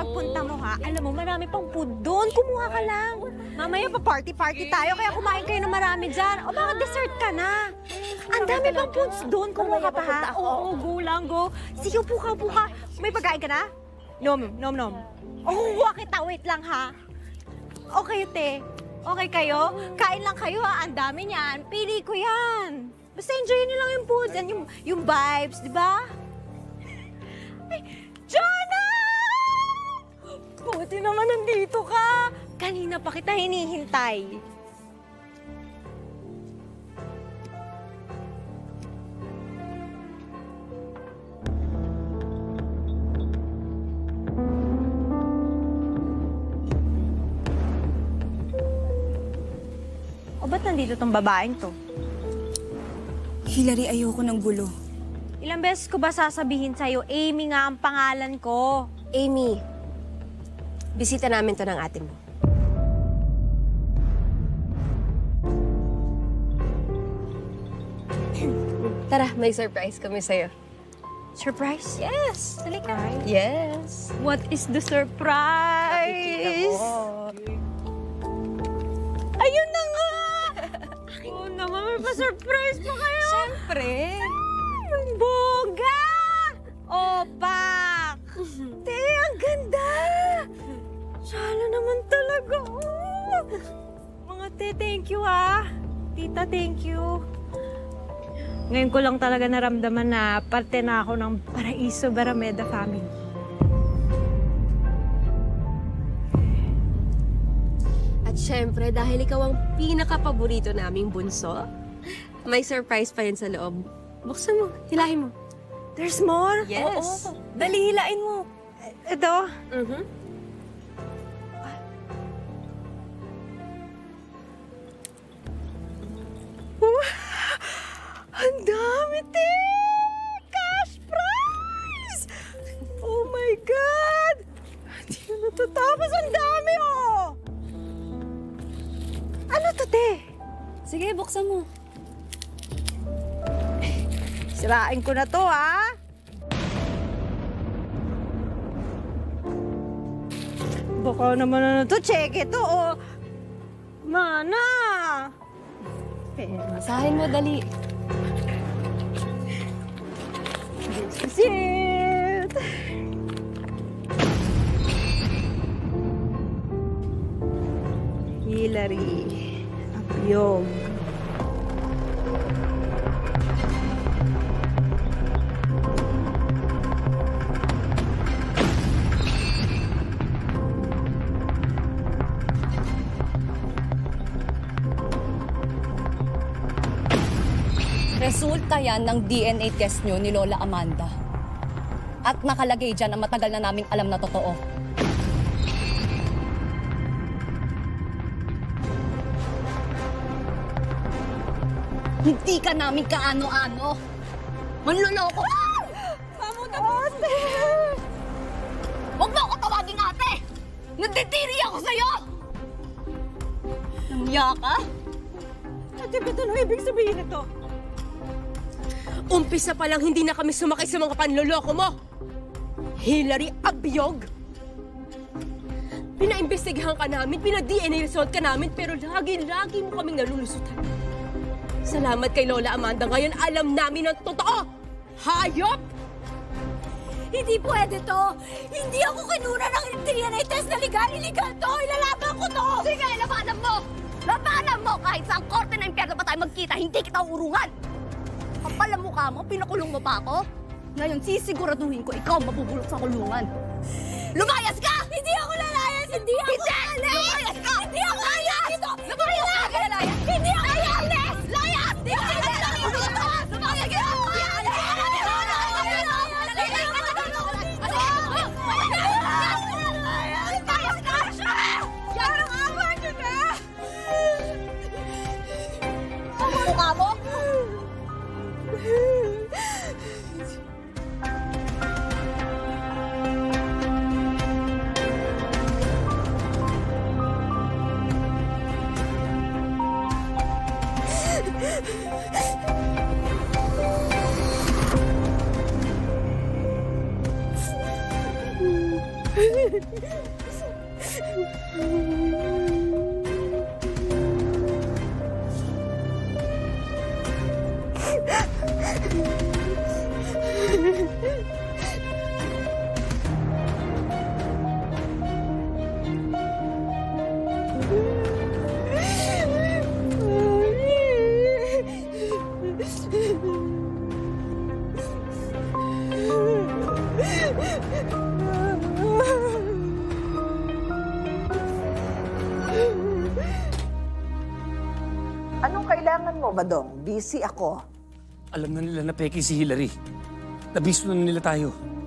pagpunta mo, ha? Alam mo, marami pang food doon. Kumuha ka lang. Mamaya pa party-party tayo, kaya kumain kayo ng marami dyan. O baka dessert ka na. Ang dami pang foods doon. Kumuha ka pa, ha? Oo, go lang, go. Sige, buka. May pagkain ka na? Nom. O, kukuha kita. Wait lang, ha? Okay, te. Okay kayo? Kain lang kayo, ha? Ang dami niyan. Pili ko yan. Basta enjoyin niyo lang yung food. Yan yung vibes, di ba? Ay, Jonah! Buti naman nandito ka. Kanina pa kita hinihintay. O ba't nandito tong babaeng to? Hilary, ayoko ng gulo. Ilang beses ko ba sasabihin sa'yo, Amy nga ang pangalan ko? Amy, bisita namin to ng ate mo. Tara, may surprise kami sa'yo. Surprise? Yes! Halika. Yes! What is the surprise? Ayun na nga! Oo naman, may pa-surprise pa kayo! Siyempre! Ang boga! Opak! Te, ang ganda! Sana naman talaga. Oh. Mga te, thank you ha. Tita, thank you. Ngayon ko lang talaga naramdaman na parte na ako ng Paraiso Barameda family. At syempre, dahil ikaw ang pinaka-paborito naming bunso, may surprise pa yun sa loob. Buksan mo, hilahin mo. There's more? Yes! Oo. Dali, hilain mo. Ito? Ang dami, te! Cash prize! Oh my God! Hindi na natatapos. Ang dami, oh! Ano to, te? Sige, buksan mo. Sirain ko na to, ha? Baka naman na to. Check ito, oh. Mana! Masahin mo, dali. This is it! Hilary Apyog. Resulta yan ng DNA test nyo ni Lola Amanda. At nakalagay dyan ang matagal na naming alam na totoo. Hindi ka namin kaano-ano. Manloloko! Ate! Huwag mo ako tawaging ate! Nagtitiri ako sa'yo! Nangya ka? Ate, ba't ano ibig sabihin ito? Umpisa pa lang hindi na kami sumakay sa mga panloloko mo. Hilary Abiyog! Pinaimbestigahan ka namin, pina-DNA result ka namin, pero lagi mo kaming nalulusutan. Salamat kay Lola Amanda. Ngayon alam namin ang totoo! Hayop! Hindi pwede to! Hindi ako kinuna ng DNA test na legal! Illegal to! Ilalaban ko to! Sige, labanan mo! Labanan mo! Kahit sa korte ng impyerno pa tayo magkita, hindi kita urungan! Kapal ang mukha mo, pinakulong mo pa ako? Ngayon, sisiguraduhin ko ikaw mabubulok sa kulungan. Lumayas ka! Hindi ako lalayas! Hindi ako Lumayas ka! Hindi ako layas! Lumayas ka! Layas! Hindi ako Layas! Layas! Di ba kita lang yung lumayas? Lumayas ka! Mukha mo? Anong kailangan mo, Badong? Busy ako. Alam na nila na peke si Hillary. Nabisto na nila tayo.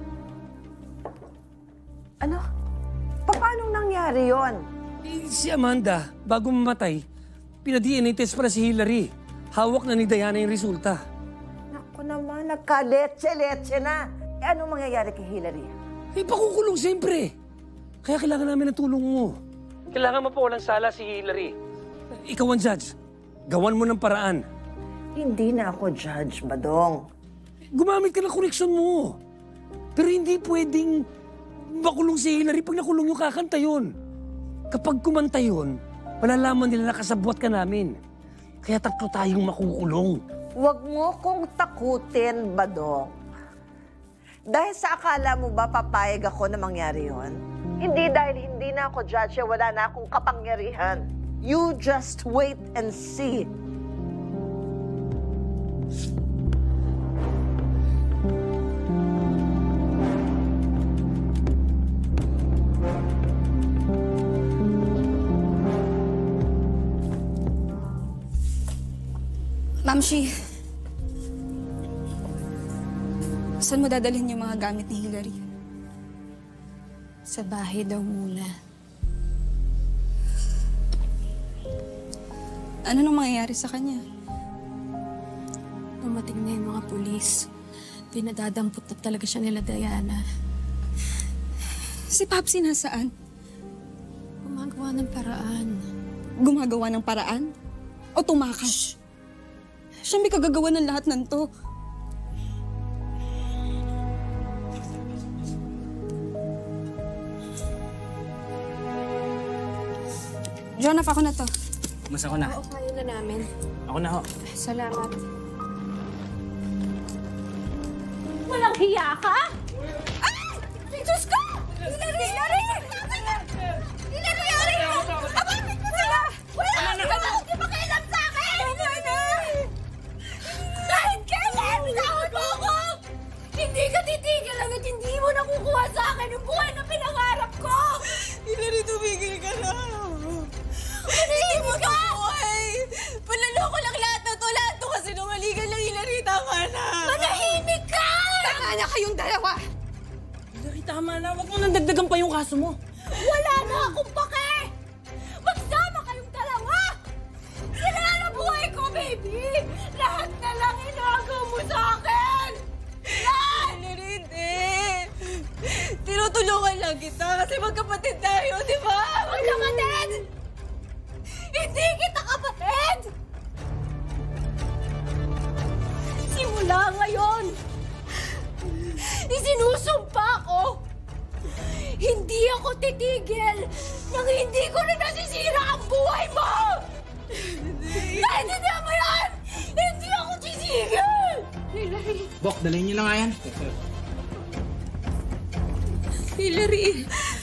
Ano? Paano nangyari yon? Si Amanda, bago mamatay, pina-DNA test para si Hillary. Hawak na ni Diana yung resulta. Naku naman, nagka-letse-letse na. Anong mangyayari kay Hillary? Pakukulong siyempre. Kaya kailangan namin ng tulong mo. Kailangan mapawalang sala si Hillary. Ikaw ang judge. Gawan mo ng paraan. Hindi na ako judge, Badong. Gumamit ka ng koreksyon mo. Pero hindi pwedeng makulong si Hillary. Pag nakulong yung kakanta yun. Kapag kumanta yun, malalaman nila na kasabwat ka namin. Kaya tatlo tayong makukulong. Huwag mo kong takutin, Badong. Dahil sa akala mo ba papayag ako na mangyari yon? Hindi dahil hindi na ako judge, wala na akong kapangyarihan. You just wait and see. Mamshi, saan mo dadalhin yung mga gamit ni Hillary? Sa bahay daw muna. Ano nang mangyayari sa kanya? Dumating na yung mga pulis. Pinadadampot na talaga siya nila Diana. Si Papsi nasaan? Gumagawa ng paraan. Gumagawa ng paraan? O tumakas? Siya may kagagawa ng lahat ng to. Jonah, ako na to. Mas ako na. Oo, kaya na namin. Ako na ho. Salamat. Walang hiya ka? Diyos ko! Hillary! Hillary! Hillary! Abangit mo sila! Wala ka! Hindi pa kailan sa akin! Tama na! Kahit kailan! Pinahon mo ako! Hindi ka titigil hanggat hindi mo nakukuha sa akin yung buhay na pinangarap ko! Hillary, tumigil ka na! Manahimik ka! Panaloko lang lahat ng to. Lahat to kasi nungaligan lang, Hillary. Tama na! Manahimik ka! Tama na kayong dalawa! Hillary, tama na. Huwag mo nang dagdagan pa yung kaso mo. Wala na akong pake! Magsama kayong dalawa! Sila na buhay ko, baby! Lahat na lang inagaw mo sa akin! Lahat! Hindi! Tinutulungan lang kita kasi magkapatid tayo, di ba? Magkapatid! Hindi kita kapatid! Simula ngayon, isinusumpa ko hindi ako titigil nang hindi ko na nasisira ang buhay mo! Naintindihan mo yan? Hindi ako titigil! Bok, dalhin niyo na nga yan. Hillary,